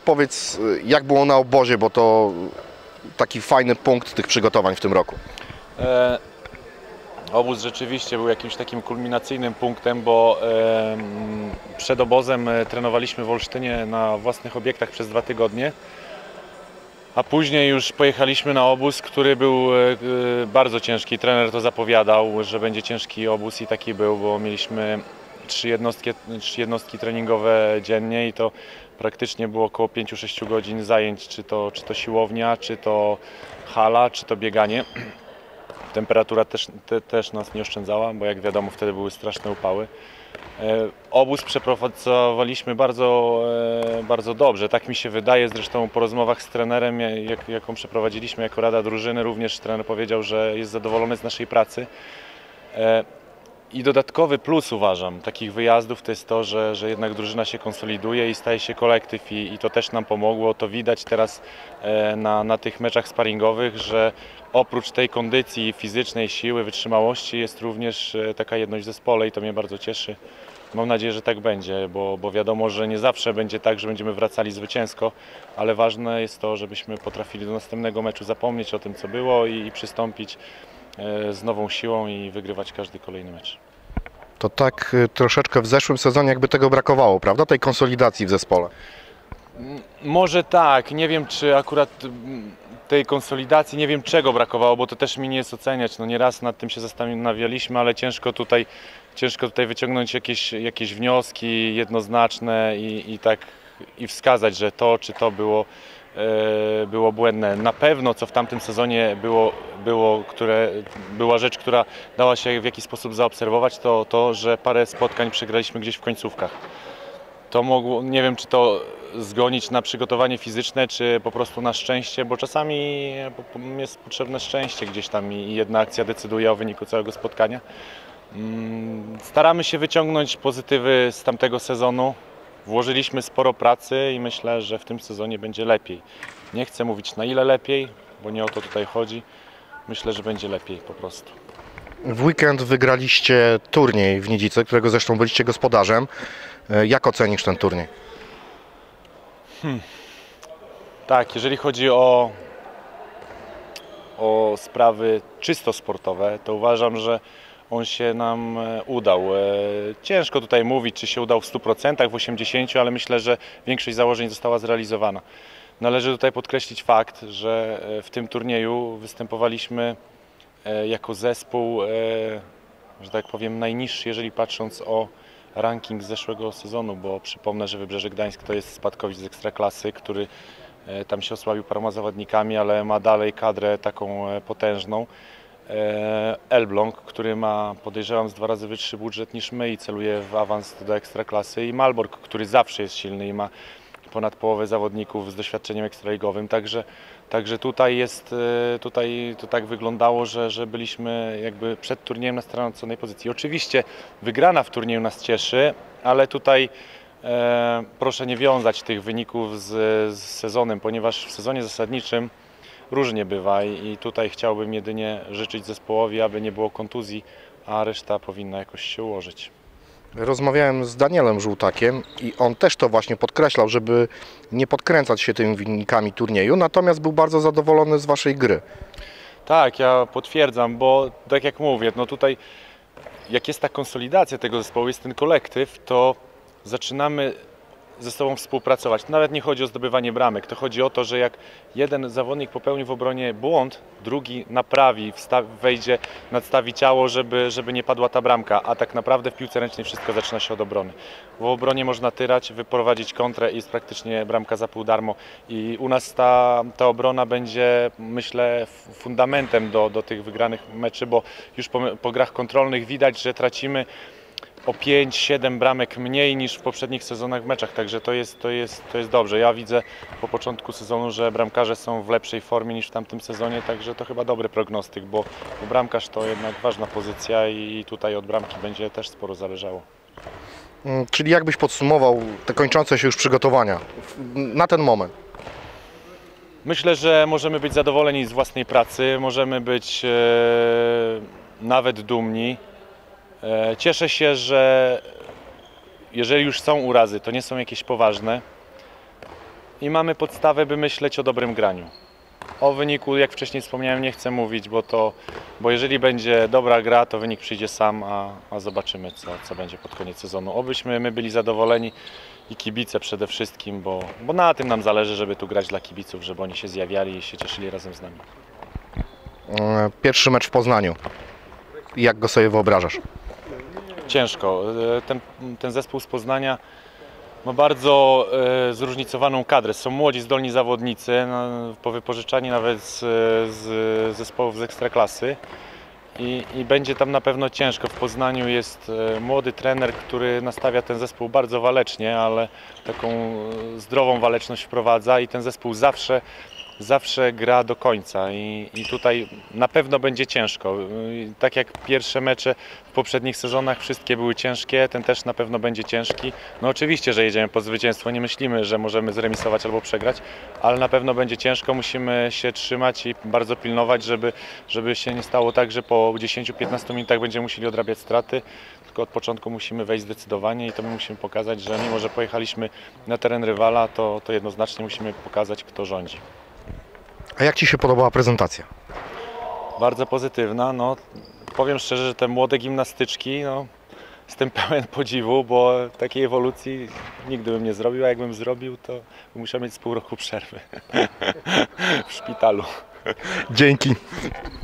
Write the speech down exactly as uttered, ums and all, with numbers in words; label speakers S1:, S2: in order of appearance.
S1: Powiedz, jak było na obozie, bo to taki fajny punkt tych przygotowań w tym roku.
S2: E, obóz rzeczywiście był jakimś takim kulminacyjnym punktem, bo e, przed obozem trenowaliśmy w Olsztynie na własnych obiektach przez dwa tygodnie, a później już pojechaliśmy na obóz, który był e, bardzo ciężki. Trener to zapowiadał, że będzie ciężki obóz i taki był, bo mieliśmy trzy jednostki, trzy jednostki treningowe dziennie i to praktycznie było około pięć do sześciu godzin zajęć, czy to, czy to siłownia, czy to hala, czy to bieganie. Temperatura też, te, też nas nie oszczędzała, bo jak wiadomo wtedy były straszne upały. E, obóz przeprowadzaliśmy bardzo, e, bardzo dobrze, tak mi się wydaje, zresztą po rozmowach z trenerem, jak, jaką przeprowadziliśmy jako Rada Drużyny, również trener powiedział, że jest zadowolony z naszej pracy. E, I dodatkowy plus uważam takich wyjazdów to jest to, że, że jednak drużyna się konsoliduje i staje się kolektyw i, i to też nam pomogło. To widać teraz e, na, na tych meczach sparingowych, że oprócz tej kondycji fizycznej, siły, wytrzymałości jest również e, taka jedność w zespole i to mnie bardzo cieszy. Mam nadzieję, że tak będzie, bo, bo wiadomo, że nie zawsze będzie tak, że będziemy wracali zwycięsko, ale ważne jest to, żebyśmy potrafili do następnego meczu zapomnieć o tym, co było i, i przystąpić z nową siłą i wygrywać każdy kolejny mecz.
S1: To tak troszeczkę w zeszłym sezonie jakby tego brakowało, prawda? Tej konsolidacji w zespole.
S2: Może tak, nie wiem czy akurat tej konsolidacji, nie wiem czego brakowało, bo to też mi nie jest oceniać. No nieraz nad tym się zastanawialiśmy, ale ciężko tutaj, ciężko tutaj wyciągnąć jakieś, jakieś wnioski jednoznaczne i, i tak i wskazać, że to czy to było było błędne. Na pewno co w tamtym sezonie było, było które, była rzecz, która dała się w jakiś sposób zaobserwować, to to, że parę spotkań przegraliśmy gdzieś w końcówkach. To mogło, nie wiem czy to zgonić na przygotowanie fizyczne, czy po prostu na szczęście, bo czasami jest potrzebne szczęście gdzieś tam i jedna akcja decyduje o wyniku całego spotkania. Staramy się wyciągnąć pozytywy z tamtego sezonu. Włożyliśmy sporo pracy i myślę, że w tym sezonie będzie lepiej. Nie chcę mówić na ile lepiej, bo nie o to tutaj chodzi. Myślę, że będzie lepiej po prostu.
S1: W weekend wygraliście turniej w Nidzicy, którego zresztą byliście gospodarzem. Jak ocenisz ten turniej?
S2: Hmm. Tak, jeżeli chodzi o, o sprawy czysto sportowe, to uważam, że on się nam udał. Ciężko tutaj mówić, czy się udał w stu procentach, w osiemdziesięciu procent, ale myślę, że większość założeń została zrealizowana. Należy tutaj podkreślić fakt, że w tym turnieju występowaliśmy jako zespół, że tak powiem, najniższy, jeżeli patrząc o ranking z zeszłego sezonu, bo przypomnę, że Wybrzeże Gdańsk to jest spadkowicz z Ekstraklasy, który tam się osłabił paroma zawodnikami, ale ma dalej kadrę taką potężną. Elbląg, który ma, podejrzewam, z dwa razy wyższy budżet niż my i celuje w awans do Ekstraklasy, i Malbork, który zawsze jest silny i ma ponad połowę zawodników z doświadczeniem ekstraligowym, także, także tutaj jest, tutaj to tak wyglądało, że, że byliśmy jakby przed turniejem na straconej pozycji. Oczywiście wygrana w turnieju nas cieszy, ale tutaj e, proszę nie wiązać tych wyników z, z sezonem, ponieważ w sezonie zasadniczym różnie bywa i tutaj chciałbym jedynie życzyć zespołowi, aby nie było kontuzji, a reszta powinna jakoś się ułożyć.
S1: Rozmawiałem z Danielem Żółtakiem i on też to właśnie podkreślał, żeby nie podkręcać się tymi wynikami turnieju, natomiast był bardzo zadowolony z waszej gry.
S2: Tak, ja potwierdzam, bo tak jak mówię, no tutaj jak jest ta konsolidacja tego zespołu, jest ten kolektyw, to zaczynamy ze sobą współpracować. To nawet nie chodzi o zdobywanie bramek, to chodzi o to, że jak jeden zawodnik popełni w obronie błąd, drugi naprawi, wejdzie, nadstawi ciało, żeby, żeby nie padła ta bramka, a tak naprawdę w piłce ręcznej wszystko zaczyna się od obrony. W obronie można tyrać, wyprowadzić kontrę i jest praktycznie bramka za pół darmo i u nas ta, ta obrona będzie, myślę, fundamentem do, do tych wygranych meczy, bo już po, po grach kontrolnych widać, że tracimy o pięć siedem bramek mniej niż w poprzednich sezonach w meczach, także to jest, to jest, to jest dobrze. Ja widzę po początku sezonu, że bramkarze są w lepszej formie niż w tamtym sezonie, także to chyba dobry prognostyk, bo, bo bramkarz to jednak ważna pozycja i tutaj od bramki będzie też sporo zależało.
S1: Czyli jakbyś podsumował te kończące się już przygotowania na ten moment?
S2: Myślę, że możemy być zadowoleni z własnej pracy, możemy być e, nawet dumni. Cieszę się, że jeżeli już są urazy, to nie są jakieś poważne. i mamy podstawę, by myśleć o dobrym graniu. O wyniku, jak wcześniej wspomniałem, nie chcę mówić, bo, to, bo jeżeli będzie dobra gra, to wynik przyjdzie sam, a, a zobaczymy, co, co będzie pod koniec sezonu. Obyśmy my byli zadowoleni i kibice przede wszystkim, bo, bo na tym nam zależy, żeby tu grać dla kibiców, żeby oni się zjawiali i się cieszyli razem z nami.
S1: E, Pierwszy mecz w Poznaniu. Jak go sobie wyobrażasz?
S2: Ciężko. E, Ten, ten zespół z Poznania ma bardzo e, zróżnicowaną kadrę. Są młodzi, zdolni zawodnicy, no, powypożyczani nawet z, z zespołów z Ekstraklasy. I, I będzie tam na pewno ciężko. W Poznaniu jest e, młody trener, który nastawia ten zespół bardzo walecznie, ale taką e, zdrową waleczność wprowadza i ten zespół zawsze, zawsze gra do końca. I, i tutaj na pewno będzie ciężko. I tak jak pierwsze mecze w poprzednich sezonach, wszystkie były ciężkie, ten też na pewno będzie ciężki. No oczywiście, że jedziemy po zwycięstwo, nie myślimy, że możemy zremisować albo przegrać, ale na pewno będzie ciężko, musimy się trzymać i bardzo pilnować, żeby, żeby się nie stało tak, że po dziesięciu piętnastu minutach będziemy musieli odrabiać straty, tylko od początku musimy wejść zdecydowanie i to my musimy pokazać, że mimo, że pojechaliśmy na teren rywala, to, to jednoznacznie musimy pokazać, kto rządzi.
S1: A jak Ci się podobała prezentacja?
S2: Bardzo pozytywna. No, powiem szczerze, że te młode gimnastyczki, no, jestem pełen podziwu, bo takiej ewolucji nigdy bym nie zrobił, a jakbym zrobił, to bym musiał mieć z pół roku przerwy w szpitalu.
S1: Dzięki.